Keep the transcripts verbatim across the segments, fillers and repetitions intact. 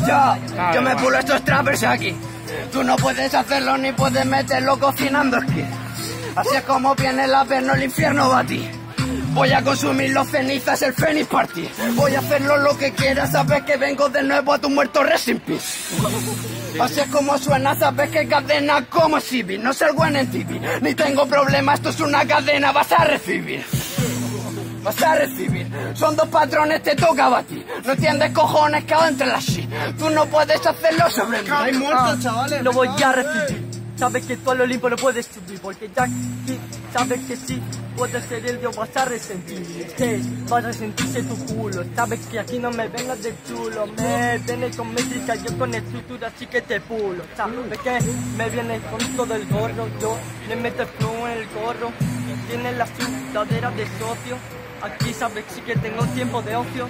Yo, yo me pulo estos trappers aquí. Tú no puedes hacerlo ni puedes meterlo cocinando aquí. Así es como viene la perno, el infierno va a ti. Voy a consumir los cenizas, el Phoenix Party. Voy a hacerlo lo que quieras, sabes que vengo de nuevo a tu muerto, rest in peace. Así es como suena, sabes que cadena como Civi. No salgo en el T V, ni tengo problema, esto es una cadena, vas a recibir. Vas a recibir, son dos patrones, te tocaba a ti. No entiendes cojones que hago entre las shit. Tú no puedes hacerlo sobre mí. Hay muertos, chavales. Lo voy a recibir. Sabes que tú al Olimpo no puedes subir, porque ya aquí sabes que sí, puedes ser el Dios, vas a resentir. Que vas a sentirse tu culo. Sabes que aquí no me vengas de chulo. Me vienes con métrica, yo con estructura, así que te pulo. Sabes que me vienes con todo el gorro. Yo le meto el flow en el gorro. Y tienes la sudadera de socio. Aquí sabes sí que tengo tiempo de ocio.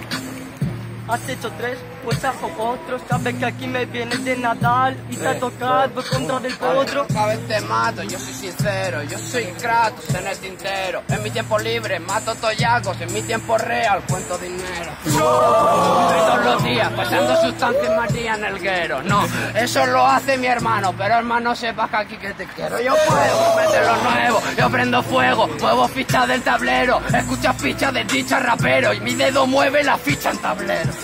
Has hecho tres, pues hago otro. Sabes que aquí me vienes de Nadal y te ha tocado contra del potro. Sabes, te mato, yo soy sincero. Yo soy Kratos en el tintero. En mi tiempo libre mato toyacos. En mi tiempo real cuento dinero. Todos los días pasando sustancias María en el guero. No, eso lo hace mi hermano. Pero hermano, sepas que aquí que te quiero. Yo puedo meter lo nuevo. Yo prendo fuego, muevo fichas del tablero. Escuchas fichas de dicha rapero. Y mi dedo mueve la ficha en tablero.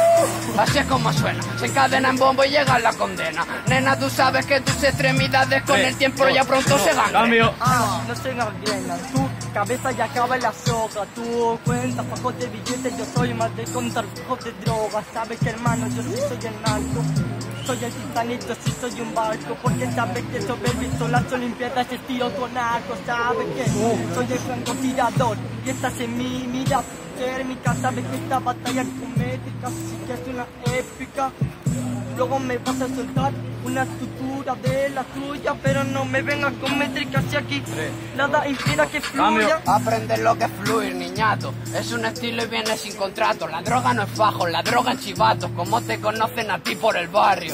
Así es como suena, se encadena en bombo y llega la condena. Nena, tú sabes que tus extremidades con el tiempo ya pronto se ganan. Cambio. Ah, no se gangrenan, tu cabeza ya acaba en la soga. Tú cuentas fajos de billetes, yo soy más de contar fajos de drogas. Sabes que hermano, yo sí soy el narco. Soy el Titanic, yo sí soy un barco. Porque sabes que sobre el visto las olimpiadas te tiro con arco. Sabes que soy el francotirador y estás en mi mira térmica. Sabes que esta batalla es comédica, sí que es una épica. Luego me vas a soltar una estructura de la tuya, pero no me vengas con métricas y aquí nada impida que fluya. Aprende lo que es fluir, niñato. Es un estilo y viene sin contrato. La droga no es fajo, la droga es chivatos. Como te conocen a ti por el barrio.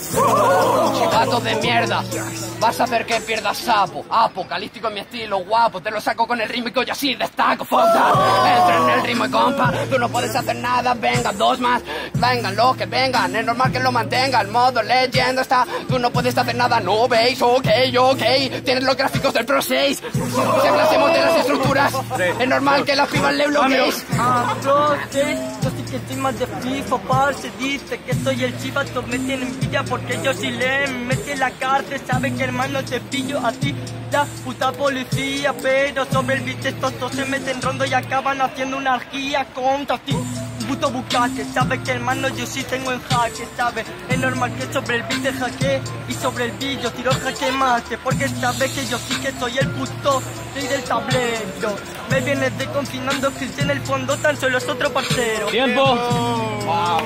Chivato de mierda. Vas a hacer que pierdas sapo. Apocalíptico en mi estilo, guapo. Te lo saco con el ritmo y así destaco. Entra en el ritmo y compa. Tú no puedes hacer nada, venga, dos más. Vengan los que vengan, es normal que lo mantengan. Modo leyenda está. Tú no puedes hacer nada, no veis, ok, ok. Tienes los gráficos del Pro seis. Si hablásemos de las estructuras, es normal que las pibas le bloqueéis. Ah, Pro seis, yo sí que estoy más de FIFA, parce. Dice que soy el chivato, me tienen envidia porque yo sí le metí en la cárcel. Sabe que hermano te pillo a ti, la puta policía. Pero sobre el beat estos dos se meten rondo y acaban haciendo una orgía contra ti. Puto bucaque, sabes que hermano yo sí tengo en jaque, sabes, es normal que sobre el beat te hackee y sobre el beat yo tiro jaque mate, porque sabes que yo sí que soy el puto rey del tablero. Me vienes de confinando que en el fondo tan solo es otro parcero. ¡Tiempo! ¡Bravo!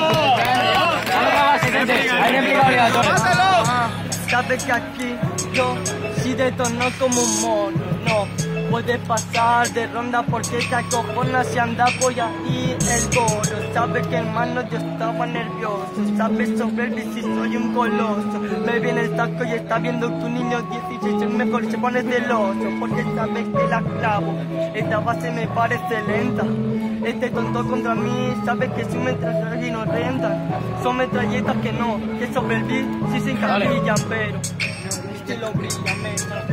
Sabes que aquí yo sí detono como un mono, no. Puedes pasar de ronda porque te acojonas y anda por ahí el coro. Sabes que hermano yo estaba nervioso. Sabes sobre el bici soy un coloso. Me viene el taco y está viendo tu niño dieciséis. Es mejor se pone celoso porque sabes que la clavo. Esta base me parece lenta. Este tonto contra mí, sabes que si me traen y no rentan. Son metralletas que no, que sobre el beat sí se encasillan, pero este lo brilla, meta.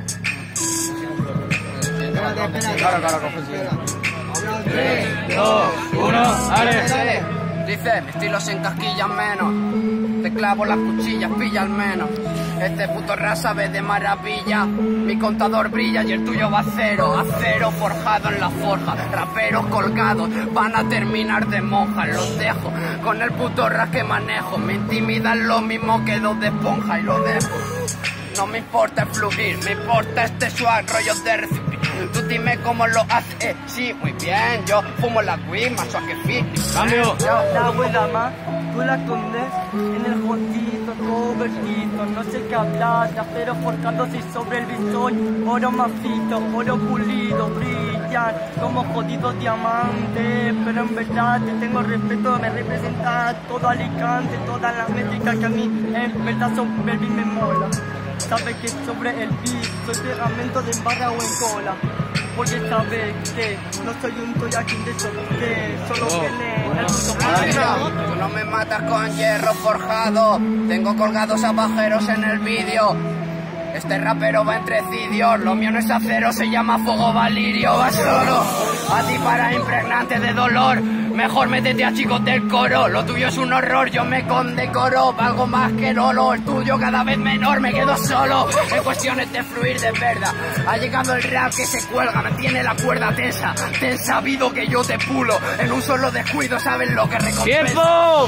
Claro, claro, tres, dos, uno, dale. Dice, mi estilo se encasquilla menos. Te clavo las cuchillas, pilla al menos. Este puto rap sabe de maravilla. Mi contador brilla y el tuyo va a cero. Acero forjado en la forja. Raperos colgados van a terminar de monja. Los dejo con el puto rap que manejo. Me intimidan lo mismo que dos de esponja y lo dejo. No me importa fluir, me importa este swag, rollo de recibir. Tú dime cómo lo haces, eh, sí, muy bien. Yo fumo la weed, más swag que fit. Cambio. La abuela más, tú la escondes en el jodido, convertido. No sé qué hablar, pero forjados y sobre el visor. Oro macizo, oro pulido, brillan como jodidos diamantes. Pero en verdad te tengo respeto, me representa todo Alicante, todas las métricas que a mí en verdad sobre el beat me mola. Sabes que sobre el beat soy pegamento de embarra o en cola. porque sabes que no soy un toyaquín de esos que solo viene el puto Mira, tú no me matas con hierro forjado. Tengo colgados a pajeros en el vídeo. Este rapero va entre cidios. Lo mío no es acero, se llama fuego valirio. Va solo a ti para impregnante de dolor. Mejor métete a chicos del coro. Lo tuyo es un horror, yo me condecoro. Valgo más que Lolo, el tuyo cada vez menor. Me quedo solo en cuestiones de fluir de verdad. Ha llegado el rap que se cuelga, me tiene la cuerda tensa. Ten sabido que yo te pulo. En un solo descuido sabes lo que recompensa. ¡Tiempo!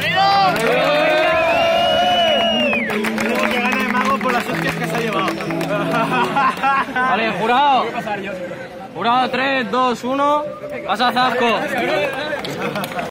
Tenemos que ganar el mago por las hostias que se ha llevado. Vale, jurado. Jurado, tres, dos, uno. Pasa Zasco.